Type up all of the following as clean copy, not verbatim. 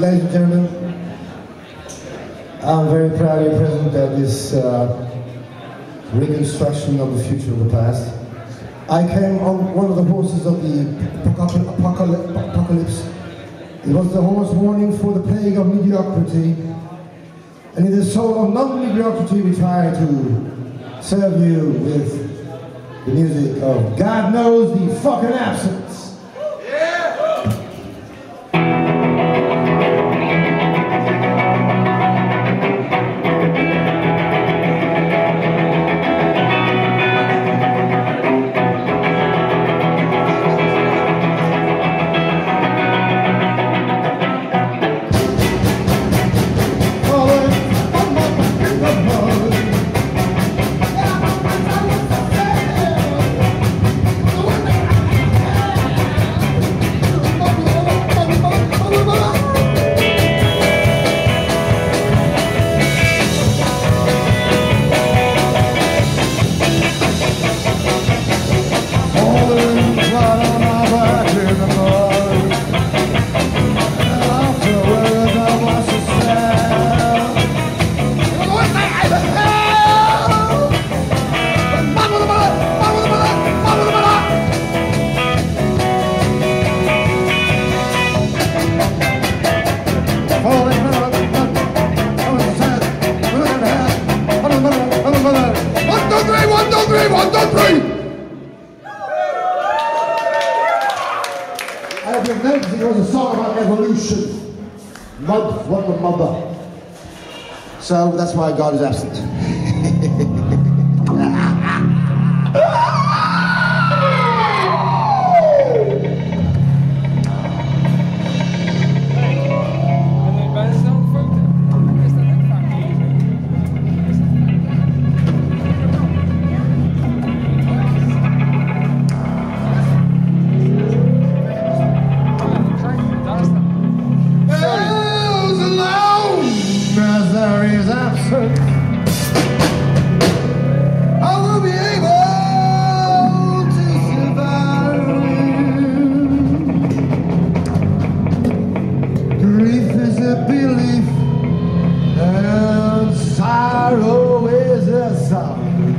Ladies and gentlemen, I'm very proudly present at this reconstruction of the future of the past. I came on one of the horses of the apocalypse. It was the horse warning for the plague of mediocrity. And in the soul of non-mediocrity, we try to serve you with the music of God Knows the Fucking Absence. It was a song about evolution. Mud, what the mother. So that's why God is absent. I will be able to survive. Grief is a belief, and sorrow is a song.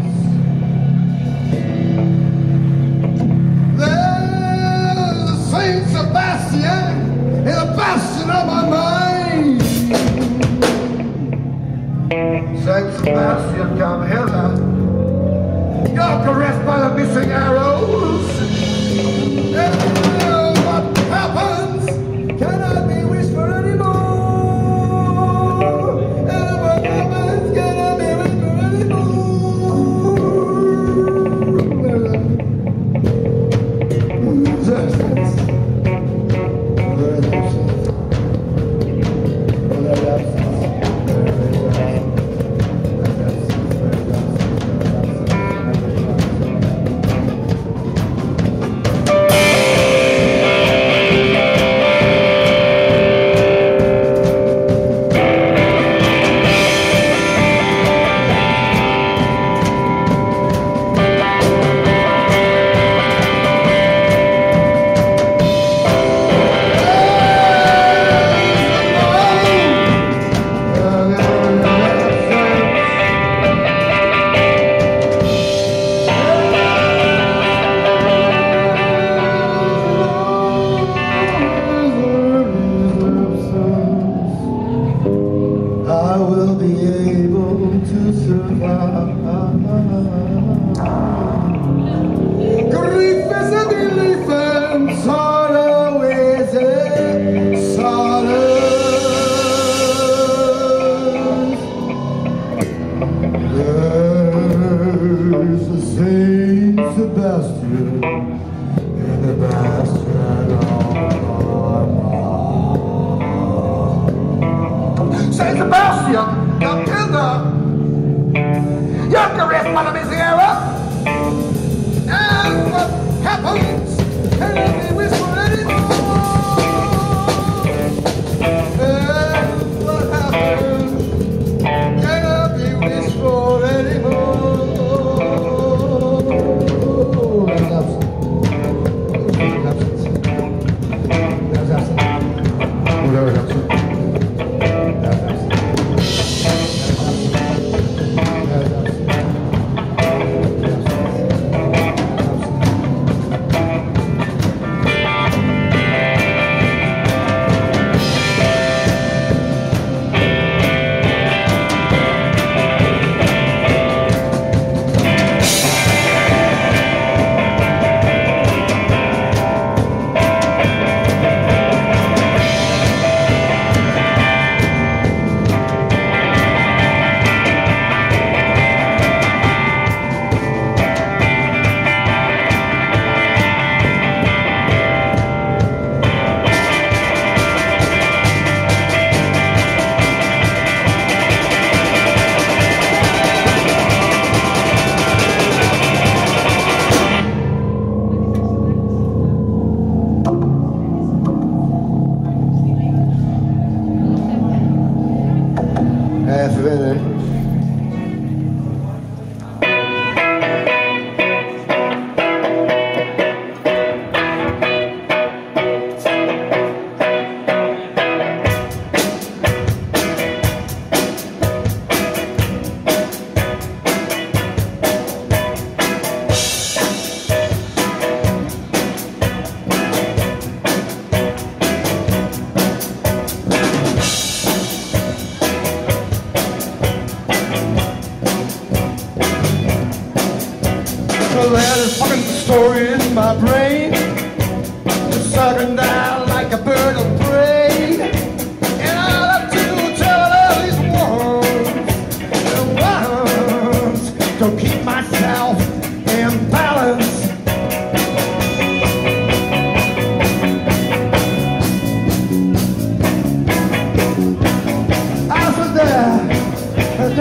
There's a Saint Sebastian in a bastion of my mind. Saint Sebastian, come hither. You're caressed by the missing arrows. And what happens cannot be whispered anymore. And what happens cannot be whispered Grief is a belief and sorrow is a solace. There's a Saint Sebastian in the bastion of Saint Sebastian, come hither. You're caressed by the missing arrow. And what happens cannot be whispered anymore. And what happens cannot be whispered anymore.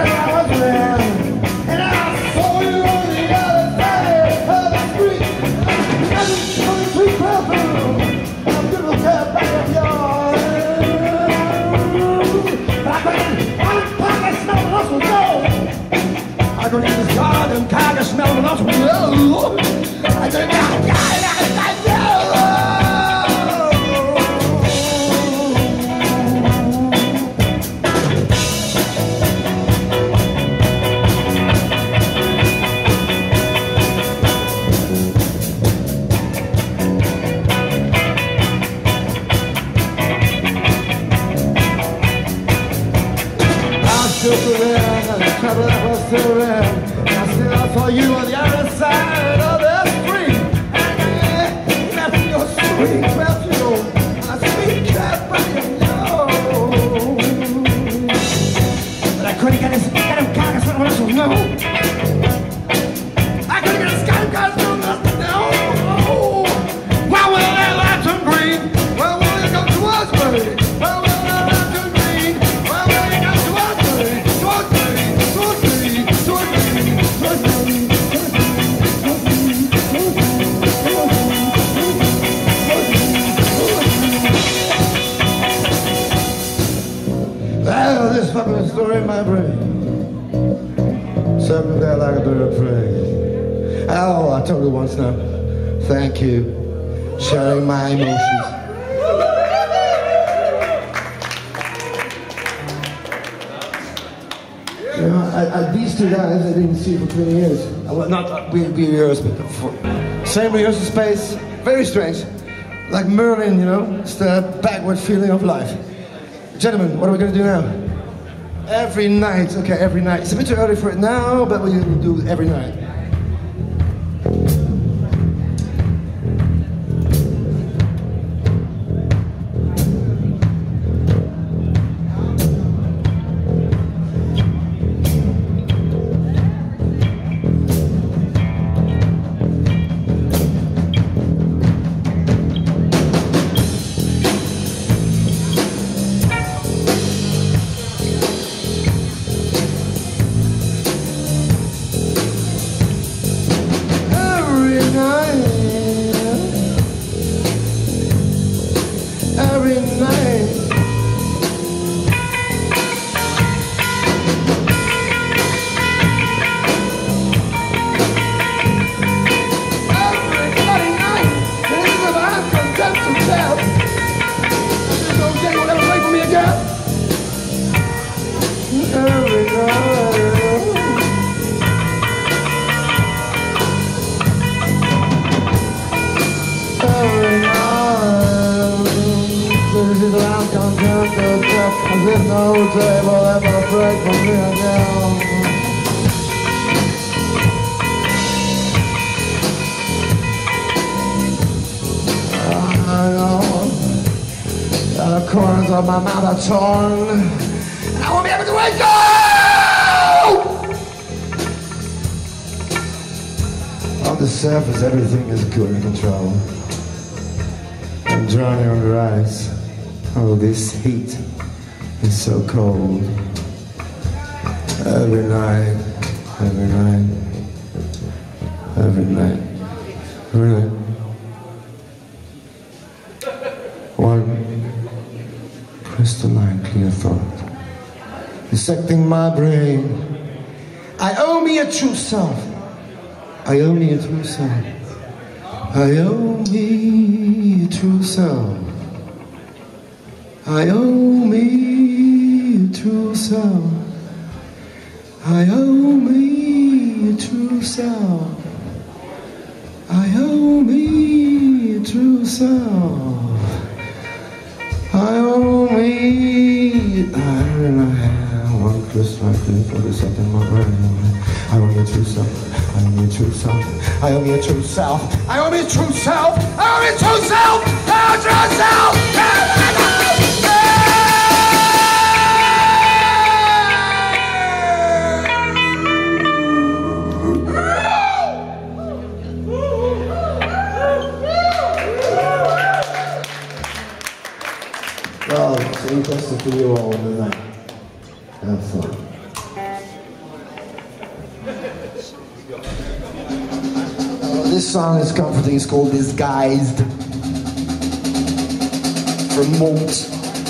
said I was around, and I saw you on the other side of the street. Nothing but a sweet perfume, and a beautiful cat back of yours. But I couldn't smell the muscle, no. I couldn't even start and kind of smell the muscle, no. I couldn't no. Trouble that was still around. I saw you on the other side of the street. And left your sweet perfume, a sweet cat perfume. But I couldn't get his kind of muscle, no. I couldn't get his kind of muscle, no. Why will that light turn green? Why will it come to us, buddy? Why will that light turn green? Why will it come to us, buddy? This fucking story in my brain, circling there like a bird of prey. Oh, I told you once now. Thank you, sharing my emotions. You know, these two guys I didn't see for 20 years. Not we rehearsed, but same rehearsal space. Very strange, like Merlin, you know. It's the backward feeling of life. Gentlemen, what are we going to do now? Every night, okay, every night. It's a bit too early for it now, but we'll do it every night. Every night. There's no table ever break from me down. I know that the corners of my mouth are torn, and I won't be able to let go. On the surface, everything is good in control. I'm drowning under ice. Oh, this heat. It's so cold. Every night, every night, every night, every night. One crystalline clear thought dissecting my brain. I owe me a true self. I owe me a true self. I owe me a true self. I owe me true self. I owe me a true self. I owe me a true self. I owe me. I have one crystal for the second my brain. I owe me a true self. I owe me a true self. I owe me a true self. I owe me a true self. I owe me a true self. I owe me a true self. Well, it's interesting for you all tonight. Have fun. This song is comforting. It's called Disguised from Malt.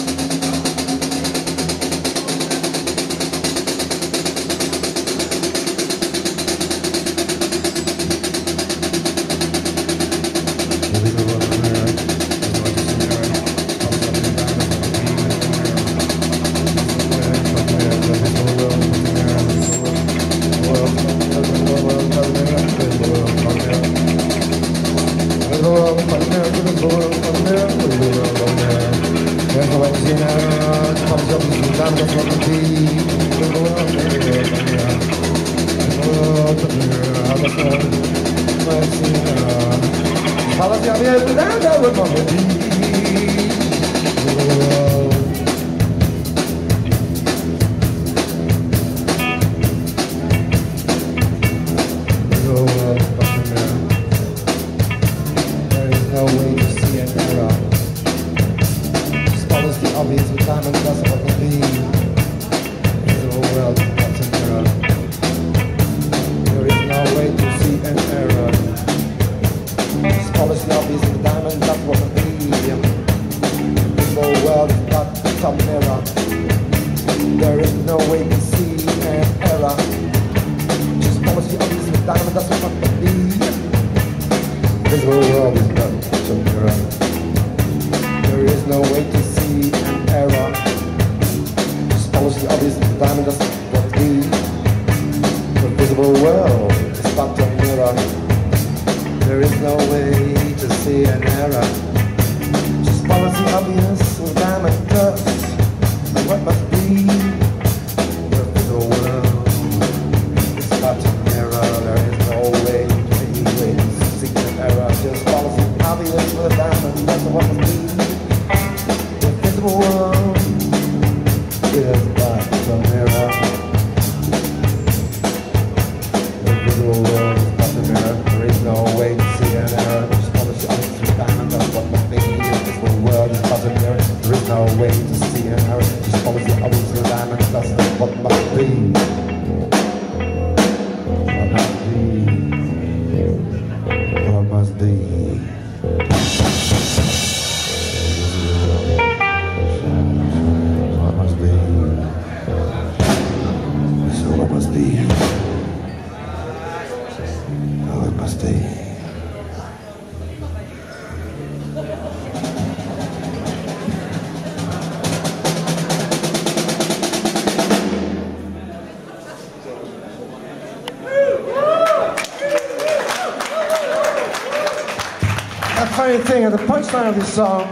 Thing at the punchline of this song,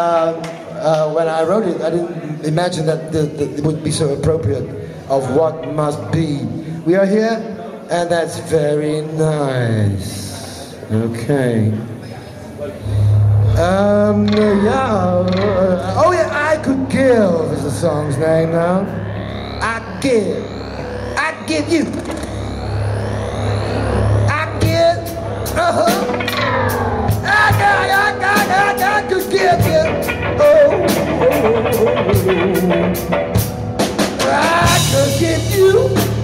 when I wrote it, I didn't imagine that it would be so appropriate of what must be. We are here, and that's very nice. Okay. Yeah. Oh yeah, I Could Give is the song's name now. I give you. I could give you. I could give you.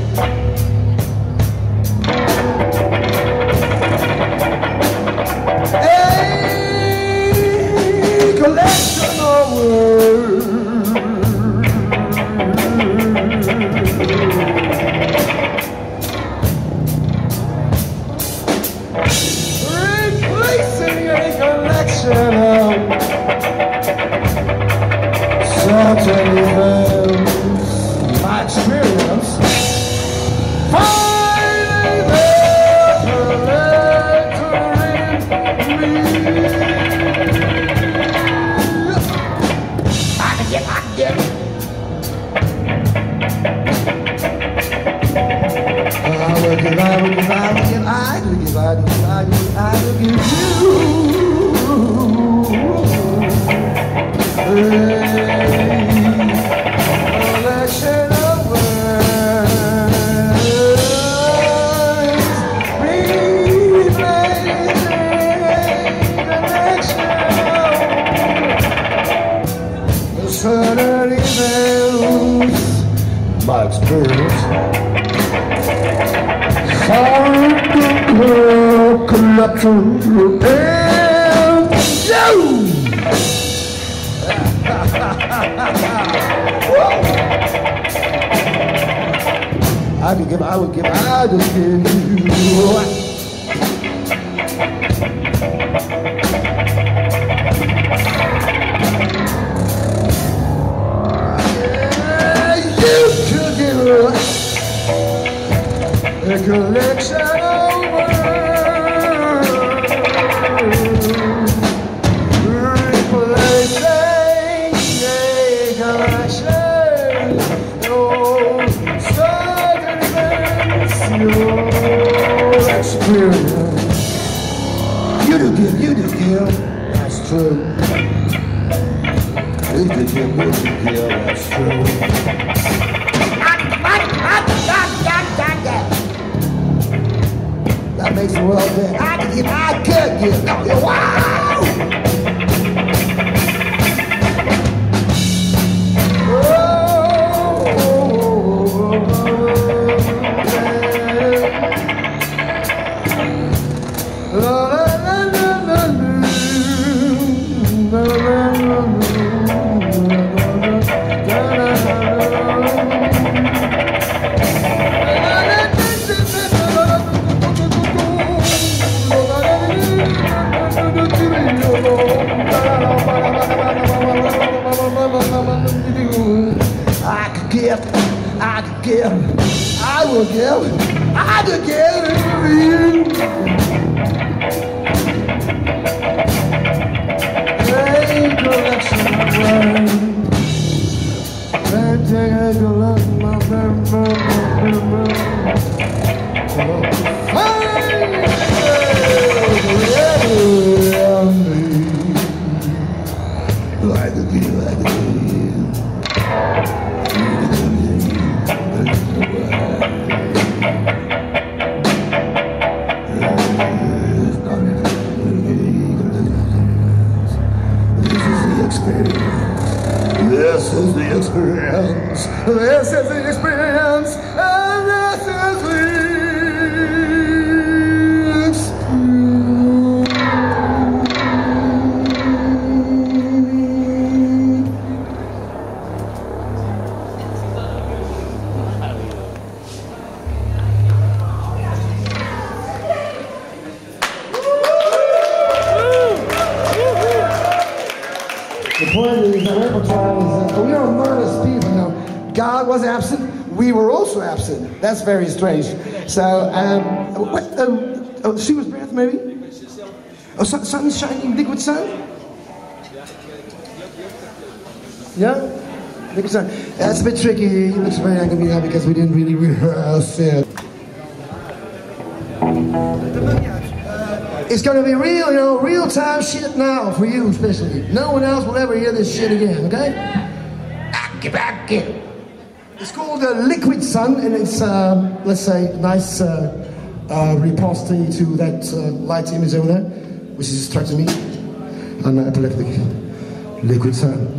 A collection of words. Replacing a collection of certain events. My experience I just give you. A collection of words, replacing a collection of sentiments, your experience. You do give, that's true. You do give, that's true. That makes the world better. I could give. No, wow! I could give, I will give, I could give. A collection of words, and take a look at my This is the experience, and this is the experience. The point is that repertoire is that we are modest people. Now, God was absent, we were also absent. That's very strange. So, she was breath maybe? Oh, sun shining, liquid sun? Yeah? Liquid sun. That's a bit tricky. It looks very angry now because we didn't really rehearse it. It's gonna be real, real-time shit now for you especially. No one else will ever hear this shit again, okay? It's called Liquid Sun, and it's, let's say, a nice riposte to that light image over there, which is distracting me. I'm epileptic. Liquid Sun.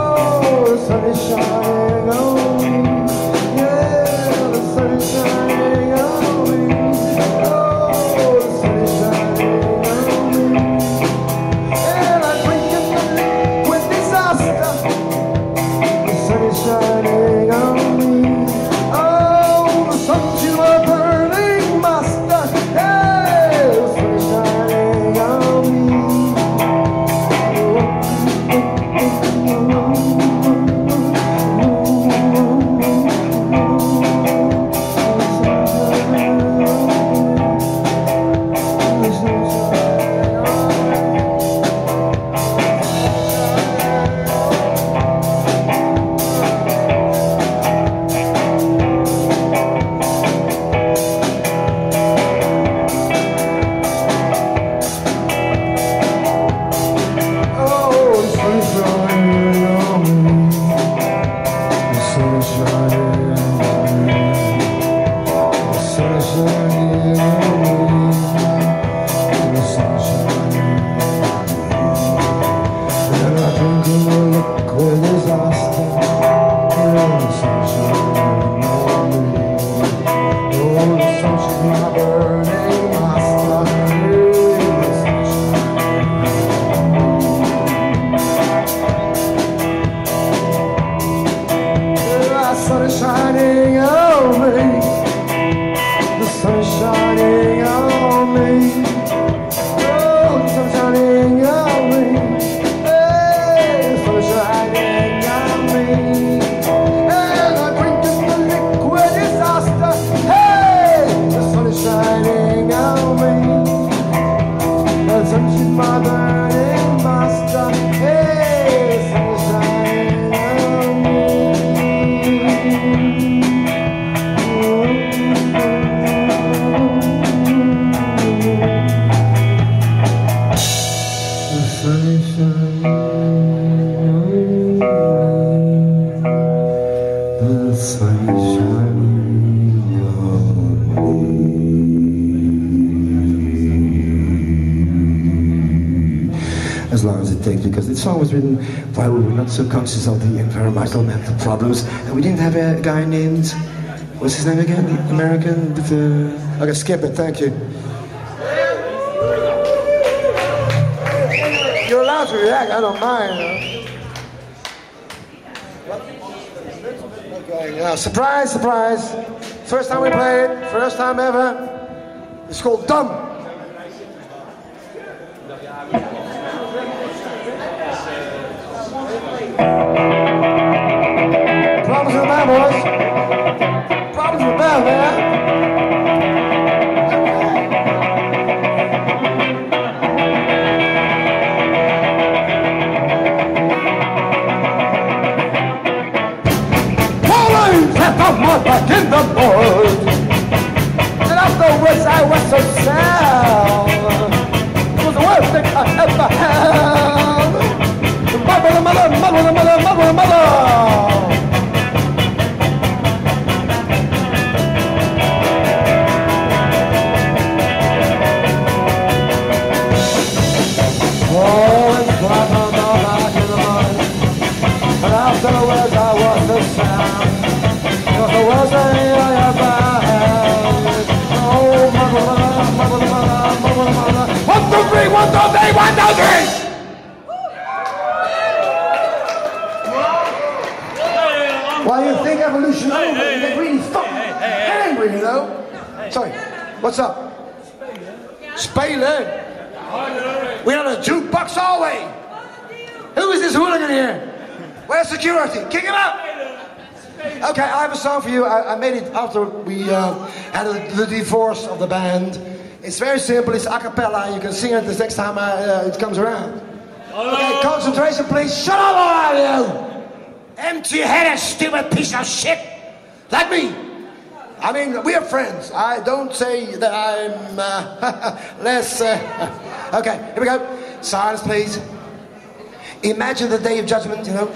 Shining on me, yeah, the sun is shining. As long as it takes, because this song was written while we were not so conscious of the environmental problems, and we didn't have a guy named, what's his name again? The American with the... Okay, skip it, thank you. You're allowed to react, I don't mind. Okay, yeah, surprise, surprise. First time we play it, first time ever. It's called Dumb. Problems with the band, boys. Problems with the band, man. Falling left off my back in the mud. And afterwards I was so sad. It was the worst thing I ever had. Mother, mother, mother, mother, mother, mother. Falling flat on my back in the mud. And afterwards I was the sound. It was the worst thing I ever had. Oh, mother, mother, mother, mother, mother. 1, 2, 3, 1, 2, 3, 1, 2, 3. Well, you think evolution over, you get really fucking angry, you know? Sorry, what's up? Spelen? We're on a jukebox, are we? Who is this hooligan here? Where's security? Kick him out! Okay, I have a song for you. I made it after we had the divorce of the band. It's very simple, it's a cappella. You can sing it the next time it comes around. Okay, concentration please. Shut up, all of you! Empty-headed, stupid piece of shit! Like me! I mean, we are friends. I don't say that I'm less... Okay, here we go. Silence, please. Imagine the day of judgment, you know.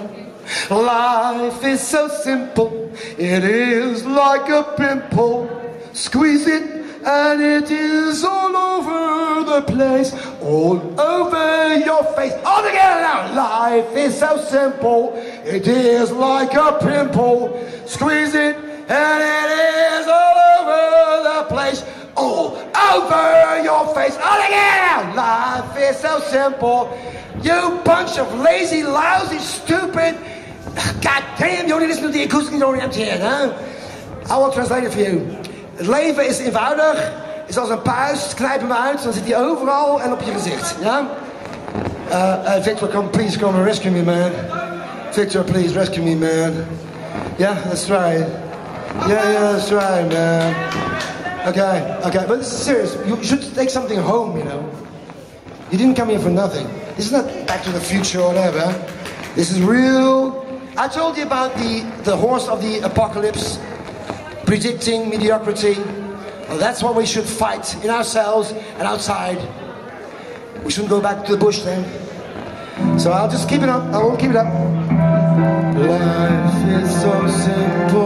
Life is so simple. It is like a pimple. Squeeze it and it is all over the place. All over your face. All together now. Life is so simple. It is like a pimple. Squeeze it and it is all over the place. All over your face. All together now. Life is so simple. You bunch of lazy, lousy, stupid... God damn, jullie listen to die acoustic niet oriënteren, hè? I will translate it for you. Het leven is eenvoudig, is als een puist, knijp hem uit, dan zit hij overal en op je gezicht, ja? Victor, please come and rescue me, man. Victor, please rescue me, man. Yeah, that's right. Yeah, that's right, man. Okay, but this is serious. You should take something home, you know. You didn't come here for nothing. This is not Back to the Future or whatever. This is real. I told you about the horse of the apocalypse, predicting mediocrity. Well, that's what we should fight in ourselves and outside. We shouldn't go back to the bush then. So I'll just keep it up. I won't keep it up. Life is so simple.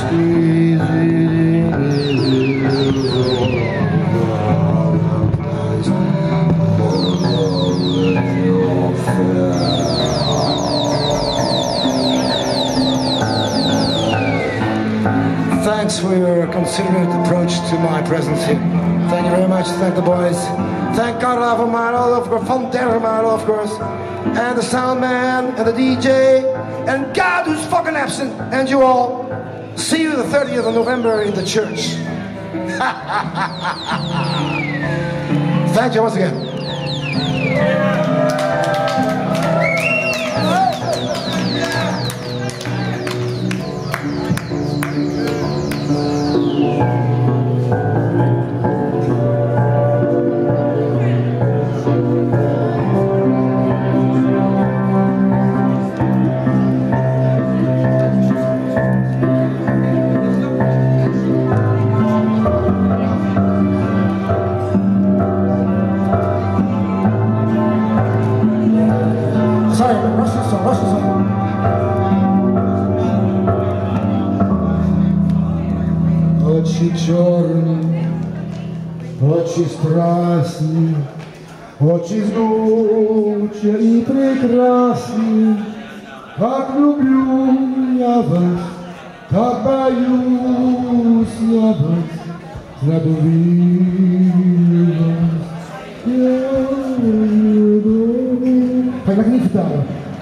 Thanks for your considerate approach to my presence here. Thank you very much. Thank the boys. Thank Carla van der Maro, of course, and the sound man, and the DJ, and God who's fucking absent, and you all. See you the 30th of November in the church. Thank you once again. Очі чорні, очі страсні, очі жгучі і прекрасні. Так люблю я вас, так боюсь я вас, задурил вас. Как не встала.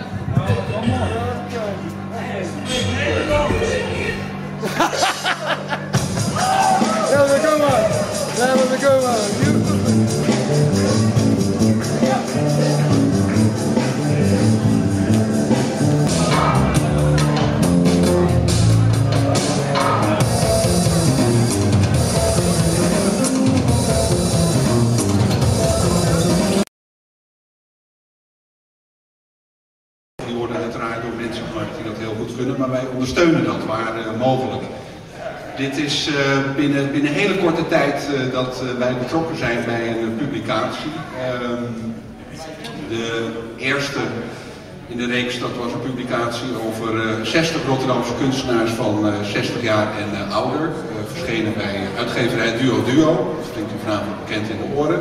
That was a good one. That was a good one. Die worden uiteraard door mensen gemaakt die dat heel goed kunnen, maar wij ondersteunen dat waar mogelijk. Dit is binnen hele korte tijd dat wij betrokken zijn bij een publicatie. De eerste in de reeks, dat was een publicatie over 60 Rotterdamse kunstenaars van 60 jaar en ouder. Verschenen bij uitgeverij Duo Duo, dat klinkt u vanavond bekend in de oren.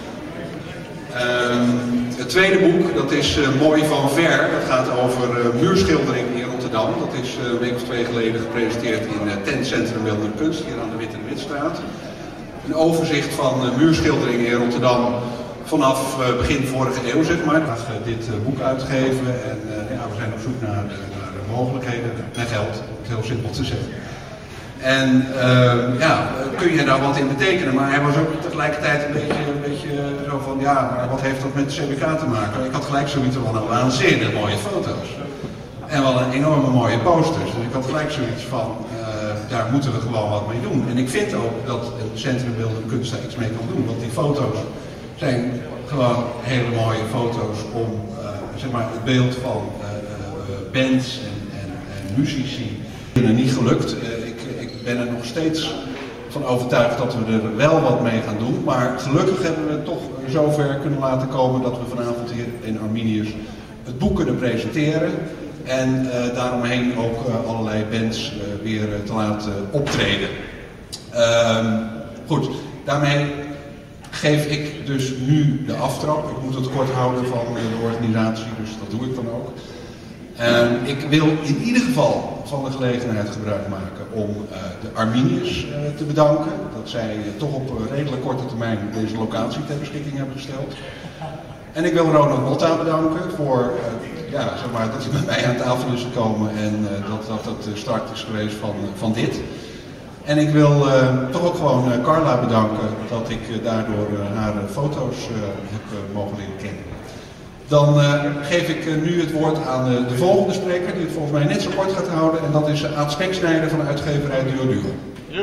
Het tweede boek, dat is Mooi van Ver, dat gaat over muurschildering in Rotterdam. Dat is een week of 2 geleden gepresenteerd in Tentcentrum Beeldende Kunst, hier aan de Witte de Witstraat. Een overzicht van muurschilderingen in Rotterdam vanaf begin vorige eeuw, zeg maar. We gaan dit boek uitgeven en ja, we zijn op zoek naar de mogelijkheden en geld, om het heel simpel te zeggen. En ja, kun je daar wat in betekenen, maar hij was ook tegelijkertijd een beetje zo van, ja, maar wat heeft dat met de CBK te maken? Ik had gelijk zoiets van, nou, waanzinnig mooie foto's. En wel een enorme mooie posters. Dus ik had gelijk zoiets van, daar moeten we gewoon wat mee doen. En ik vind ook dat het Centrum Beeldende Kunst daar iets mee kan doen, want die foto's zijn gewoon hele mooie foto's om zeg maar het beeld van bands en muzici. Het is niet gelukt. Ik ben er nog steeds van overtuigd dat we er wel wat mee gaan doen, maar gelukkig hebben we het toch zover kunnen laten komen dat we vanavond hier in Arminius het boek kunnen presenteren en daaromheen ook allerlei bands weer te laten optreden. Goed, daarmee geef ik dus nu de aftrap. Ik moet het kort houden van de organisatie, dus dat doe ik dan ook. Ik wil in ieder geval van de gelegenheid gebruik maken om de Arminius te bedanken. Dat zij toch op redelijk korte termijn deze locatie ter beschikking hebben gesteld. En ik wil Ronald Motta bedanken voor ja, zeg maar, dat hij met mij aan tafel is gekomen en dat de start is geweest van dit. En ik wil toch ook gewoon Carla bedanken dat ik daardoor haar foto's heb mogen leren kennen. Dan geef ik nu het woord aan de volgende spreker, die het volgens mij net zo kort gaat houden. En dat is Aad Speksnijder van de uitgeverij Duo Duo. Ja.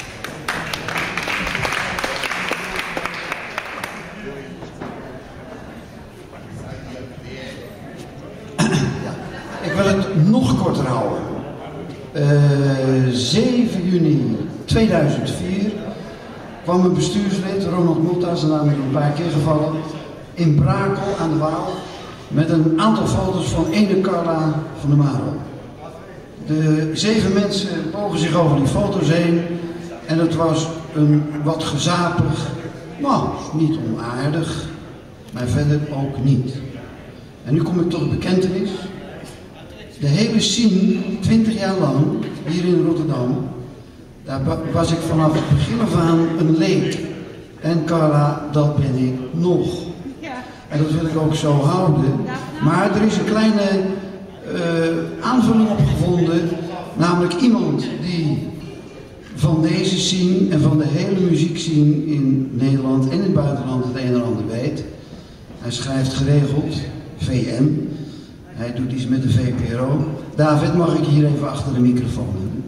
Ik wil het nog korter houden. 7 juni 2004 kwam een bestuurslid, Ronald Motta, zijn naam is een paar keer gevallen, in Brakel aan de Waal met een aantal foto's van ene Carla van der Maro. De 7 mensen bogen zich over die foto's heen en het was een wat gezapig, nou, niet onaardig, maar verder ook niet. En nu kom ik tot de bekentenis. De hele scene, 20 jaar lang, hier in Rotterdam, daar was ik vanaf het begin af aan een leek. En Carla, dat ben ik nog. En dat wil ik ook zo houden. Maar er is een kleine aanvulling opgevonden, namelijk iemand die van deze scene en van de hele muziekscene in Nederland en in het buitenland het een en ander weet. Hij schrijft geregeld, VM. Hij doet iets met de VPRO. David, mag ik hier even achter de microfoon hebben?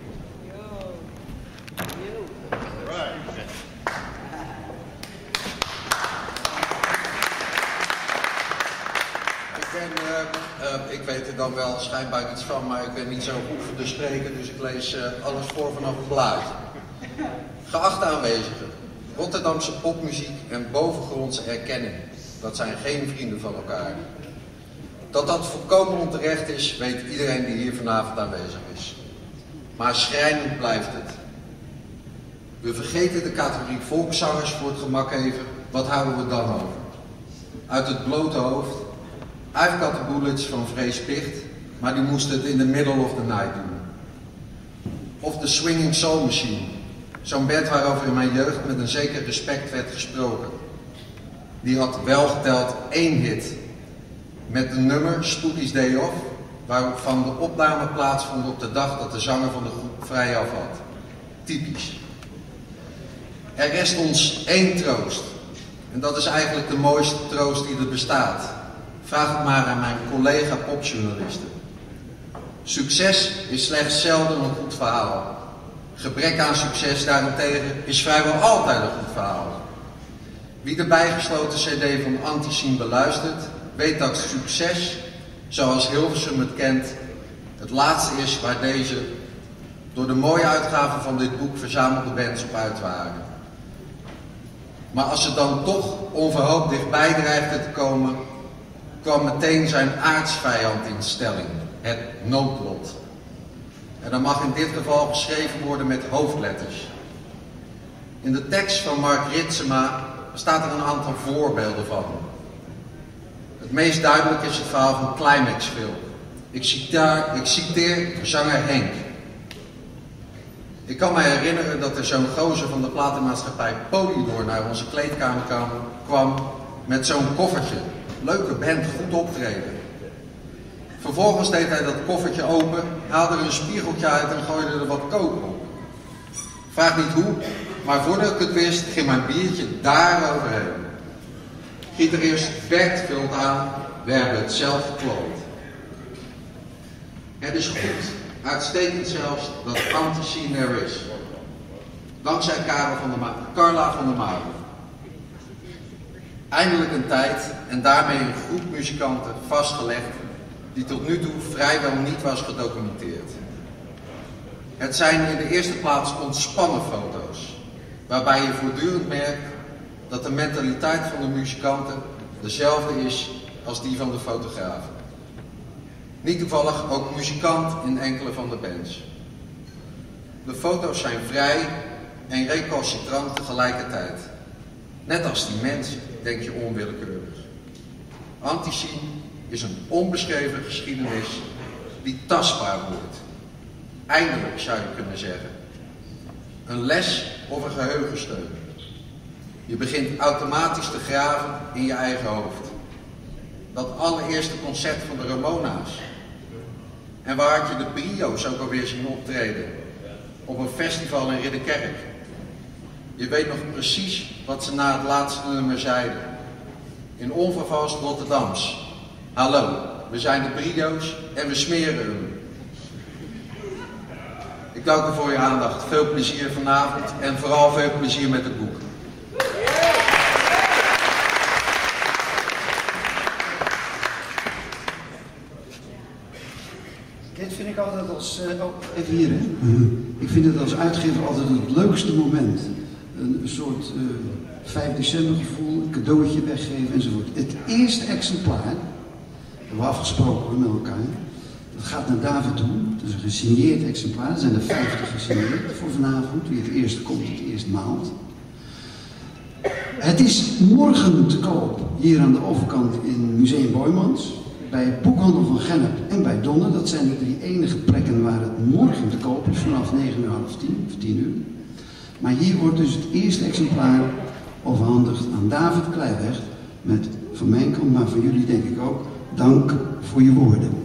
Ik weet er dan wel schijnbaar iets van, maar ik ben niet zo goed voor de spreken, dus ik lees alles voor vanaf het blaadje. Geachte aanwezigen, Rotterdamse popmuziek en bovengrondse erkenning, dat zijn geen vrienden van elkaar. Dat dat volkomen onterecht is, weet iedereen die hier vanavond aanwezig is. Maar schrijnend blijft het. We vergeten de categorie volkszangers voor het gemak even, wat houden we dan over? Uit het blote hoofd. I've Got the Bullets van Vrees Picht, maar die moest het in the middle of the night doen. Of de Swinging Soul Machine, zo'n band waarover in mijn jeugd met een zeker respect werd gesproken. Die had wel geteld 1 hit, met de nummer Spooky's Day Off, waarvan de opname plaatsvond op de dag dat de zanger van de groep vrij af had. Typisch. Er rest ons 1 troost, en dat is eigenlijk de mooiste troost die er bestaat. Vraag het maar aan mijn collega popjournalisten. Succes is slechts zelden een goed verhaal. Gebrek aan succes daarentegen is vrijwel altijd een goed verhaal. Wie de bijgesloten cd van Antiscene beluistert, weet dat succes, zoals Hilversum het kent, het laatste is waar deze door de mooie uitgave van dit boek verzamelde bands op uit waren. Maar als ze dan toch onverhoopt dichtbij dreigden te komen, kwam meteen zijn aardsvijand in stelling, het noodlot. En dat mag in dit geval geschreven worden met hoofdletters. In de tekst van Mark Ritsema staat er een aantal voorbeelden van. Het meest duidelijk is het verhaal van Climaxville. Ik citeer zanger Henk. Ik kan me herinneren dat er zo'n gozer van de platenmaatschappij Polydor naar onze kleedkamer kwam met zo'n koffertje. Leuke band, goed optreden. Vervolgens deed hij dat koffertje open, haalde er een spiegeltje uit en gooide er wat kook op. Vraag niet hoe, maar voordat ik het wist, ging mijn biertje daar overheen. Gitarist Bert vult aan, we hebben het zelf gekloot. Het is goed, uitstekend zelfs, dat Antiscene er is. Dankzij Carla van der Made. Eindelijk een tijd en daarmee een groep muzikanten vastgelegd die tot nu toe vrijwel niet was gedocumenteerd. Het zijn in de eerste plaats ontspannen foto's, waarbij je voortdurend merkt dat de mentaliteit van de muzikanten dezelfde is als die van de fotografen. Niet toevallig ook muzikant in enkele van de bands. De foto's zijn vrij en recalcitrant tegelijkertijd. Net als die mensen, denk je onwillekeurig. Antiscene is een onbeschreven geschiedenis die tastbaar wordt. Eindelijk zou je kunnen zeggen. Een les of een geheugensteun. Je begint automatisch te graven in je eigen hoofd. Dat allereerste concert van de Ramona's. En waar had je de Brio's ook alweer zien optreden? Op een festival in Ridderkerk. Je weet nog precies wat ze na het laatste nummer zeiden. In onvervalst Rotterdams. Hallo, we zijn de Brio's en we smeren hem. Ik dank u voor je aandacht. Veel plezier vanavond en vooral veel plezier met het boek. Dit vind ik altijd als, even hier hè. Ik vind het als uitgever altijd het leukste moment. Een soort 5 december gevoel, een cadeautje weggeven enzovoort. Het eerste exemplaar, hebben we afgesproken met elkaar. Dat gaat naar David toe. Het is een gesigneerd exemplaar. Er zijn er 50 gesigneerd voor vanavond. Wie het eerst komt, het eerst maalt. Het is morgen te koop hier aan de overkant in Museum Boijmans. Bij Boekhandel van Gennep en bij Donne. Dat zijn de 3 enige plekken waar het morgen te koop is. Vanaf 9 uur, half 10 of 10 uur. Maar hier wordt dus het eerste exemplaar overhandigd aan David Kleiweg. Met van mijn kant, maar van jullie denk ik ook, dank voor je woorden.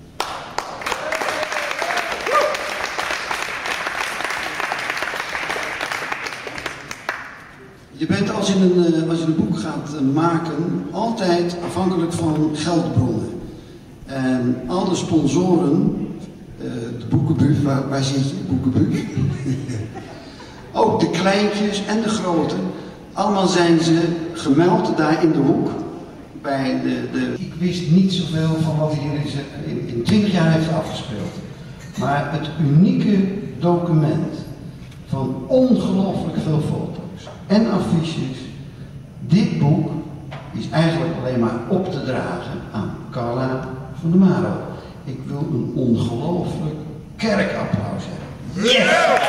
Je bent als je een boek gaat maken altijd afhankelijk van geldbronnen. En alle sponsoren, de boekenbuf, waar zit je? Boekenbuf? Ook de kleintjes en de grote, allemaal zijn ze gemeld daar in de hoek. Bij Ik wist niet zoveel van wat hier in 20 jaar heeft afgespeeld. Maar het unieke document van ongelooflijk veel foto's en affiches. Dit boek is eigenlijk alleen maar op te dragen aan Carla van der Maro. Ik wil een ongelooflijk kerkapplaus hebben. Yes!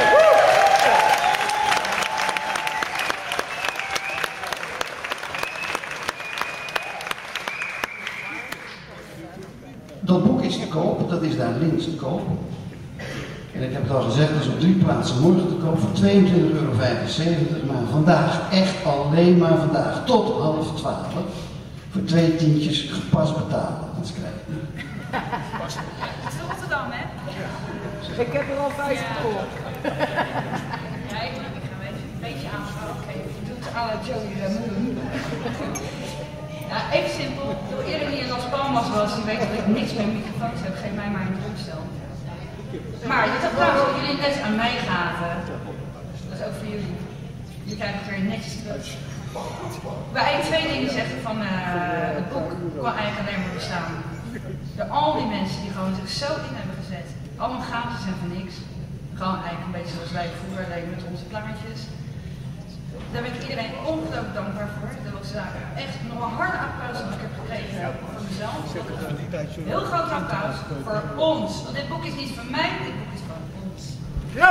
Dat boek is te koop, dat is daar links te koop. En ik heb het al gezegd, dat is op 3 plaatsen morgen te koop voor €22,75. Maar vandaag, echt alleen maar vandaag, tot 11:30. Voor 2 tientjes gepast betalen. Dat krijg je. Het is Rotterdam, hè? Ik heb er al 50 voor. Ja, ik ga een beetje aanvallen. Oké, je doet à la Joey Ramone. Ja, even simpel. Door eerder hier in Las Palmas was, die weet dat ik niks met microfoons heb. Geef mij maar een drumstel. Maar dit applaus dat jullie net aan mij gaven, dat is ook voor jullie. Je krijgt het weer netjes terug. Ik wil eigenlijk 2 dingen zeggen van het boek kan eigenlijk alleen maar bestaan. Door al die mensen die gewoon zich zo in hebben gezet. Allemaal gratis en voor niks. Gewoon eigenlijk een beetje zoals wij vroeger deden met onze plaatjes. Daar ben ik iedereen ongelooflijk dankbaar voor. Dat was echt nog een harde applaus dat ik heb gekregen voor mezelf. Heel groot applaus voor ons. Want dit boek is niet van mij, dit boek is van ons. Ja!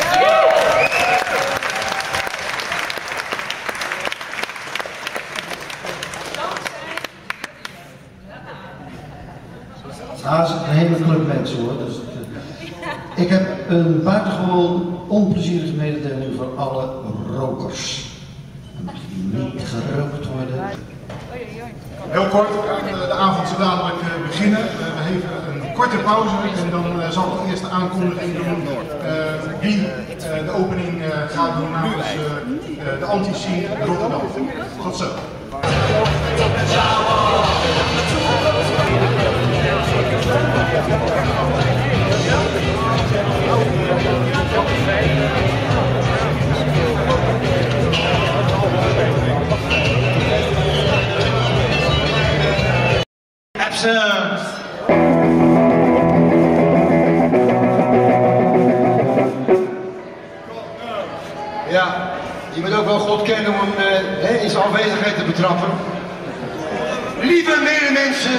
Nou, dat is een hele club mensen hoor. Dus, ik heb een buitengewoon onplezierige mededeling voor alle rokers. Dan mag niet gerookt worden. Heel kort, de avond zal dadelijk beginnen. We hebben een korte pauze en dan zal ik eerst de aankondiging doen wie de opening gaat doen namens de Anti-Scene Rotterdam. Tot zo. Absurd. Ja, je moet ook wel God kennen om hem in zijn afwezigheid te betrappen. Lieve medemensen,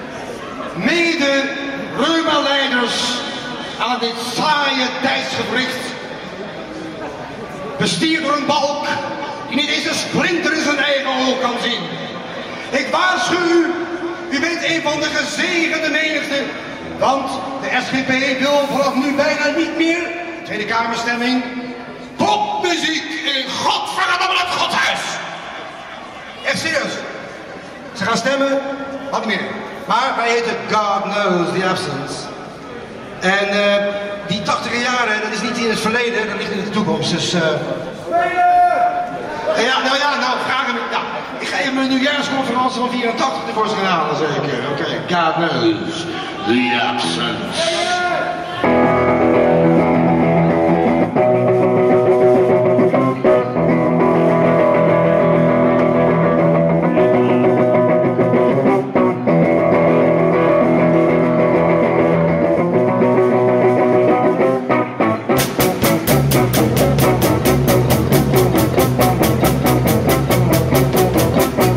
mede-Reuma-leiders aan dit saaie tijdsgewricht, bestierd door een balk die niet eens een splinter in zijn eigen oog kan zien. Ik waarschuw u, u bent een van de gezegende menigte, want de SGP wil vanaf nu bijna niet meer, Tweede Kamerstemming, popmuziek in godverdomme het Godshuis. Echt serieus. Ze gaan stemmen, wat meer. Maar wij heten God Knows the Absence. En die 80e jaren, dat is niet in het verleden, dat ligt in de toekomst. Dus vraag hem. Ja, ik ga even mijn nieuwjaarsconferentie van 84 tevoorschijn gaan halen, zeker. Oké, God Knows the Absence.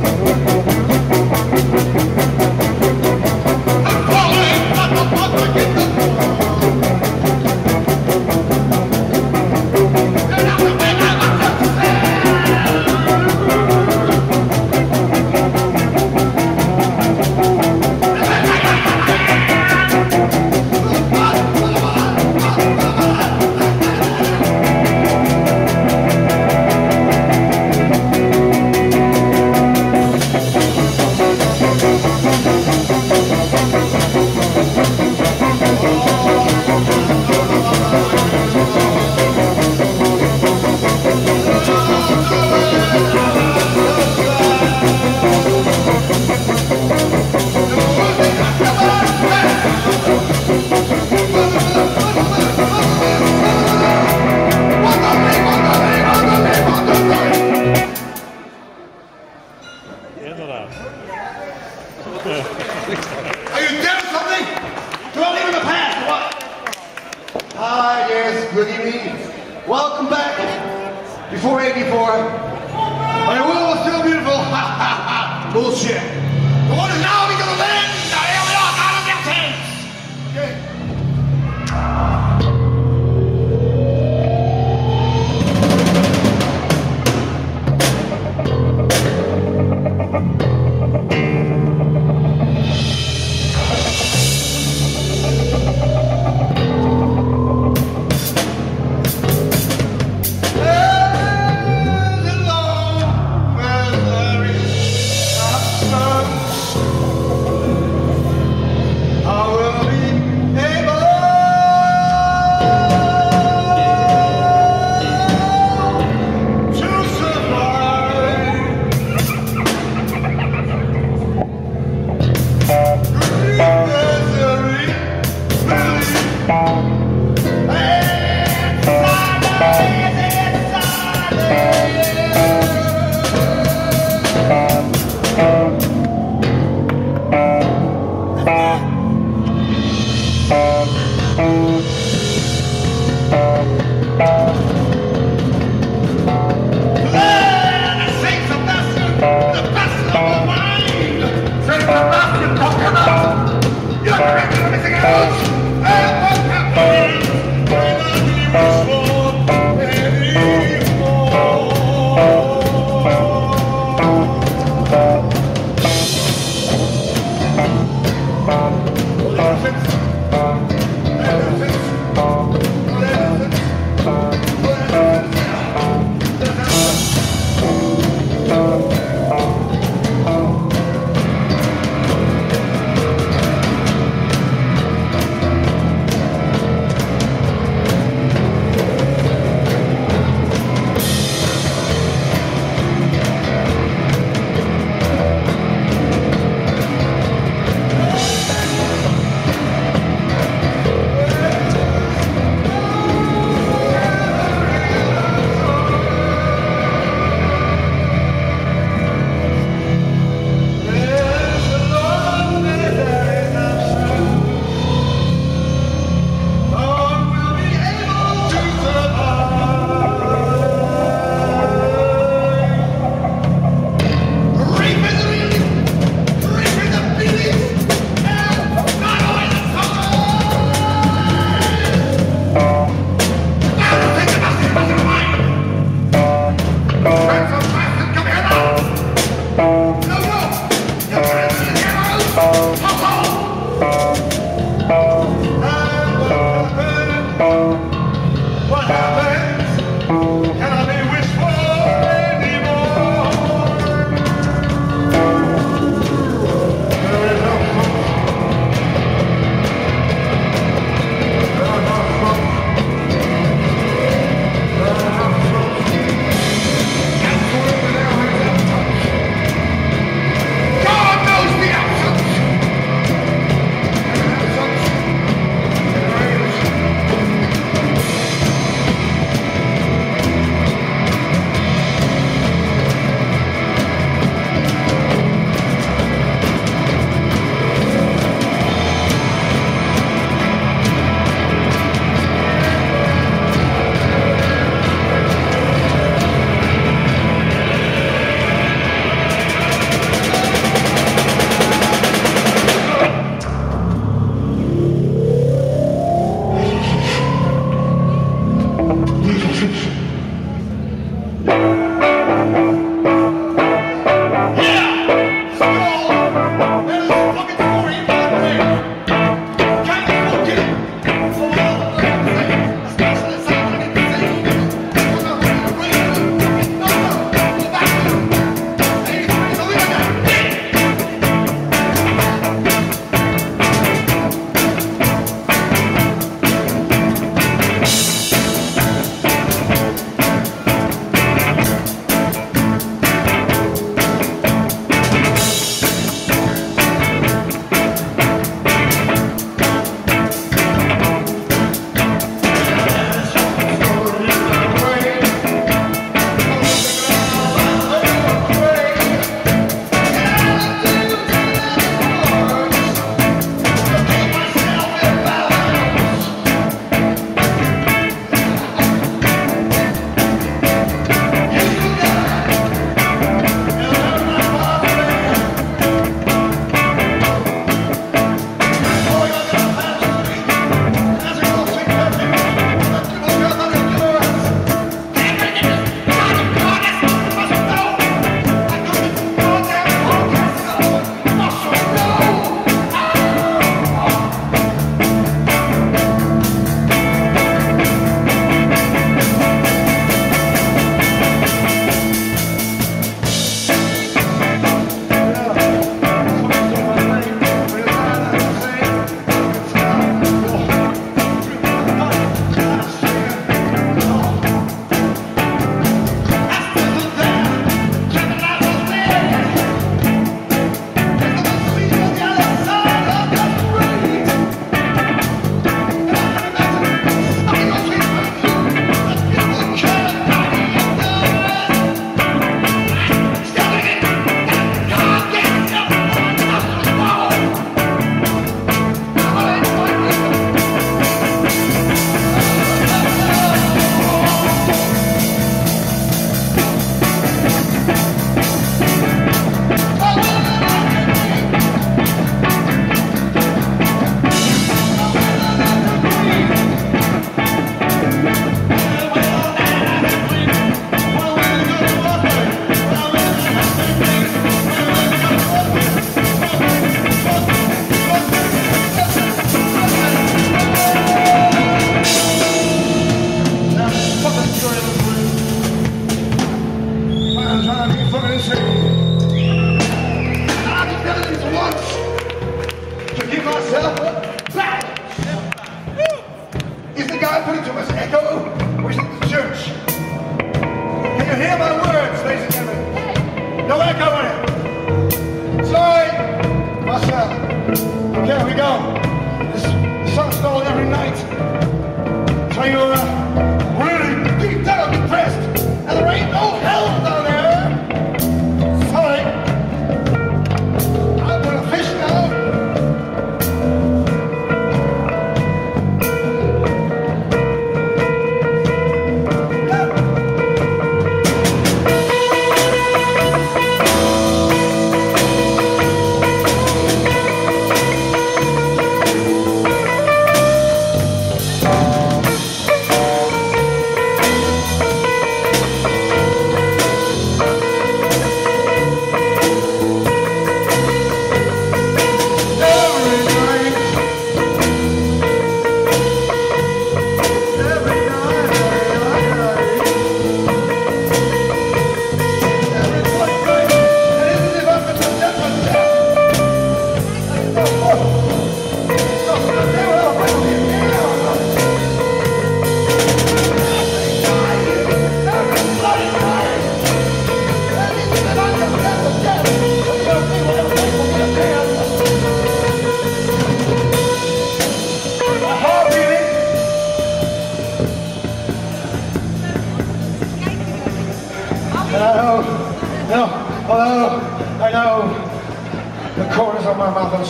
Fucking Are you dead or something? Do I live in the past or what? Ah, yes, good evening. Welcome back. Before 84. My world was still beautiful. Ha ha ha. Bullshit. The one is now because of land. Now here we are, out of their tents. Okay.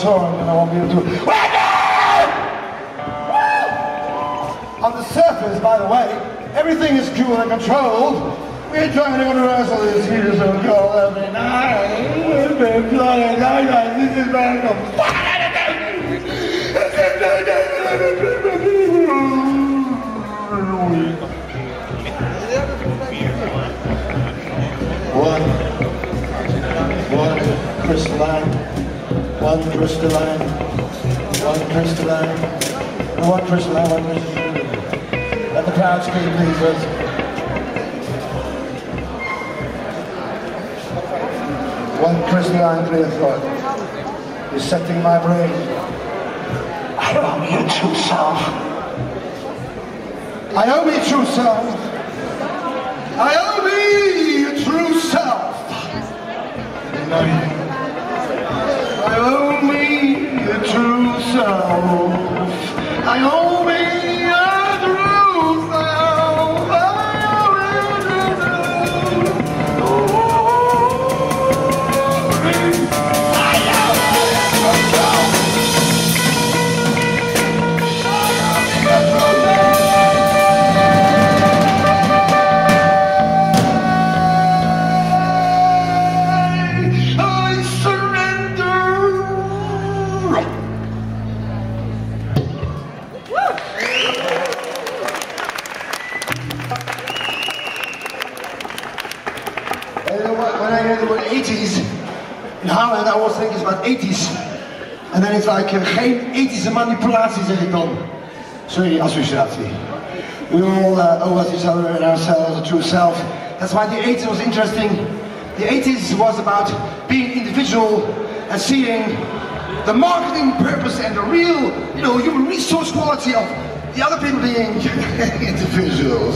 song and I want you to do. On the surface, by the way, everything is cool and controlled. We're trying to rehearsal this here so cold every night. This is very cool. One crystalline, one crystalline, one crystalline, one crystalline, one crystalline. Let the crowd scream, please, Liz. One crystalline clear thought is setting my brain. I owe me a true self. I owe me a true self. I owe me a true self. I owe me a true self. I owe me a true self. When I hear the word 80s in Holland, I always think it's about 80s. En dan is like geen ethische manipulatie, zeg ik dan. Sorry, associatie. We all owe us each other and ourselves a true self. That's why the 80s was interesting. The 80s was about being individual and seeing the marketing purpose and the real, human resource quality of the other people being individuals.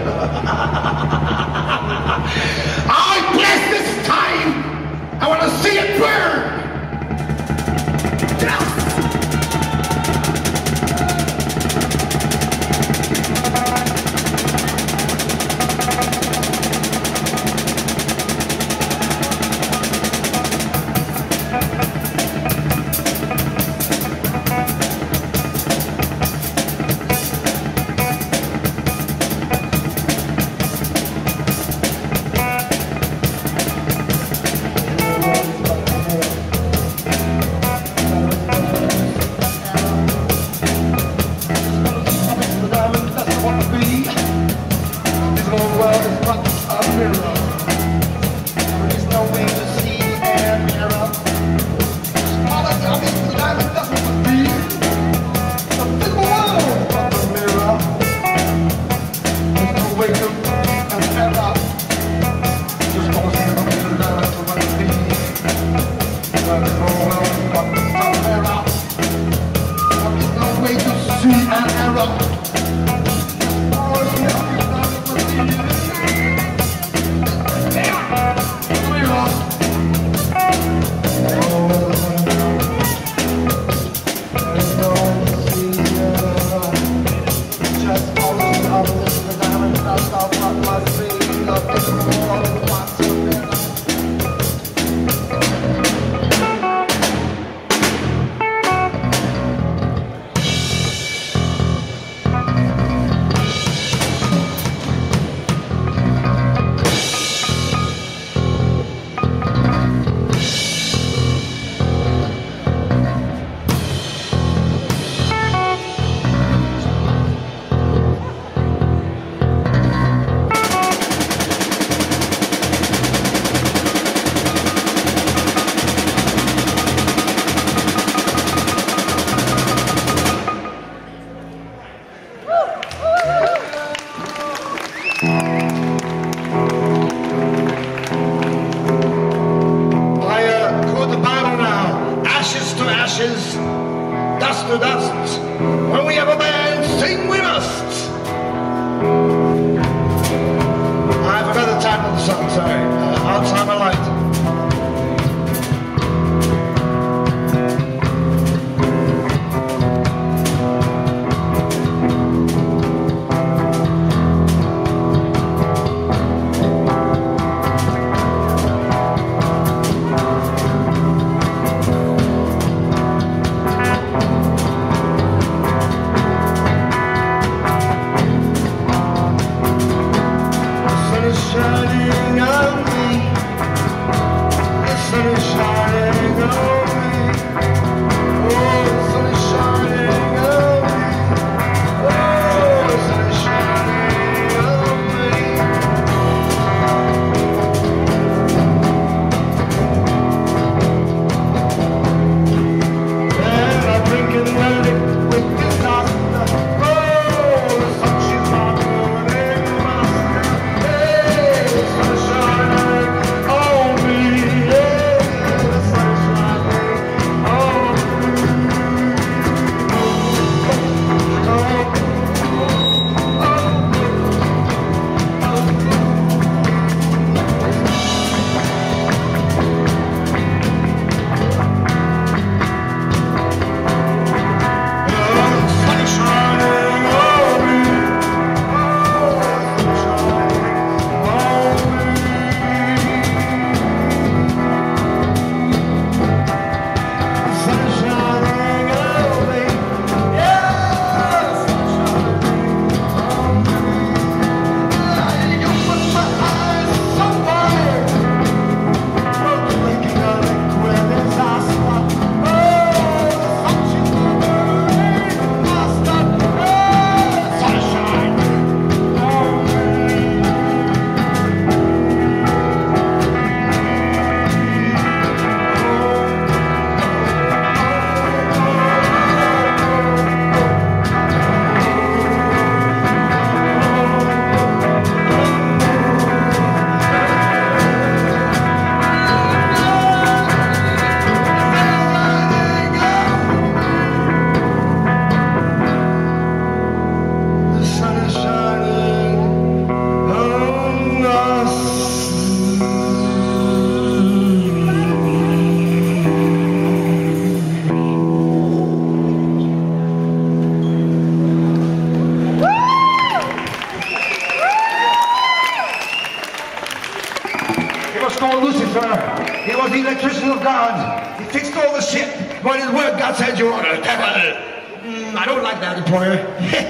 I bless this time! I want to see it burn! Yes! but it's where God said you are the devil. I don't like that, employer.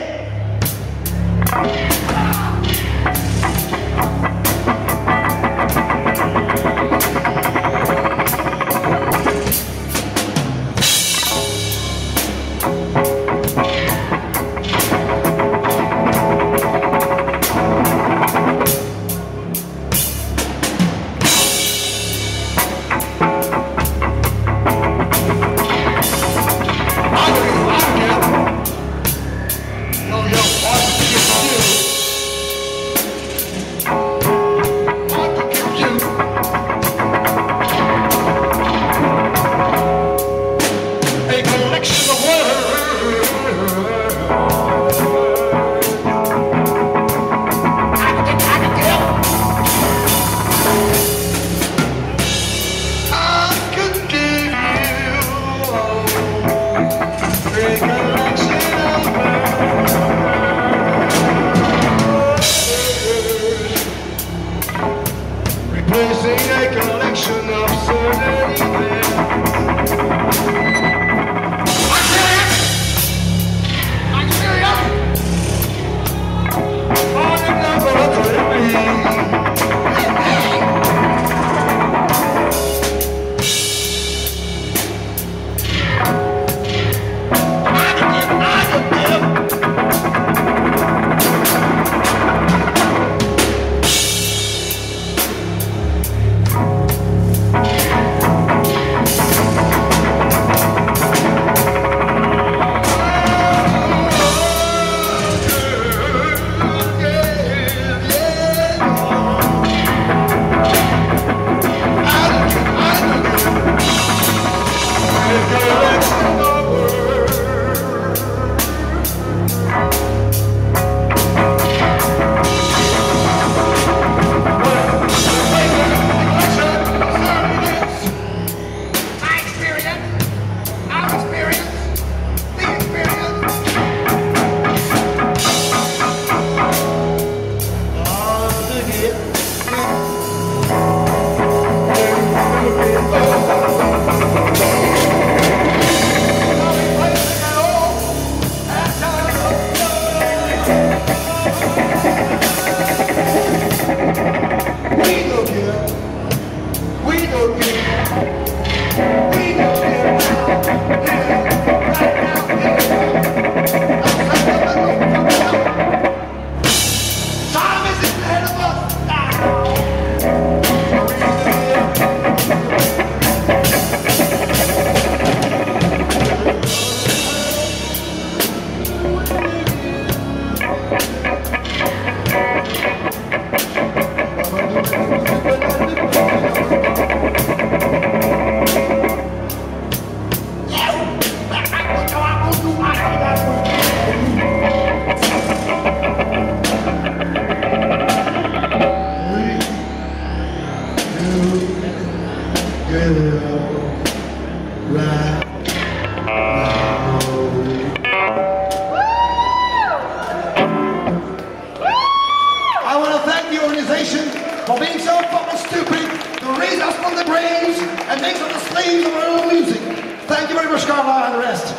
For being so fucking stupid to raise us from the graves and make us the slaves of our own music. Thank you very much, Carlisle and the rest.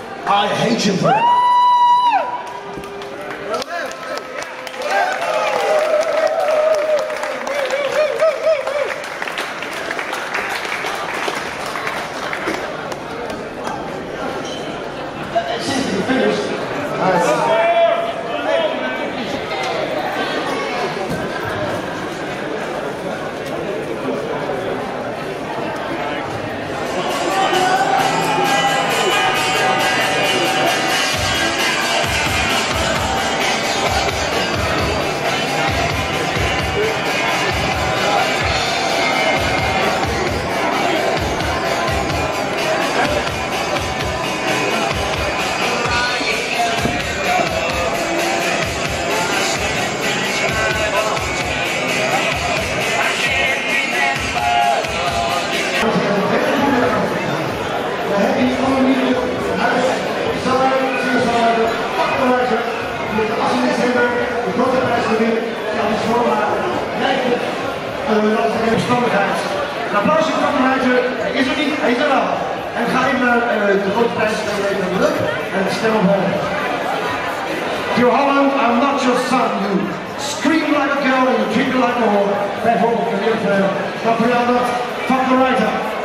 I hate you for it. Een applausje voor de Ruiter. Hij is er niet, hij is er wel. En ga even naar de grote prijs en stem op hem. Dear Holland, I'm not your son. You scream like a girl and you treat me like a whore. Bijvoorbeeld, meneer Gabriel, fuck the writer.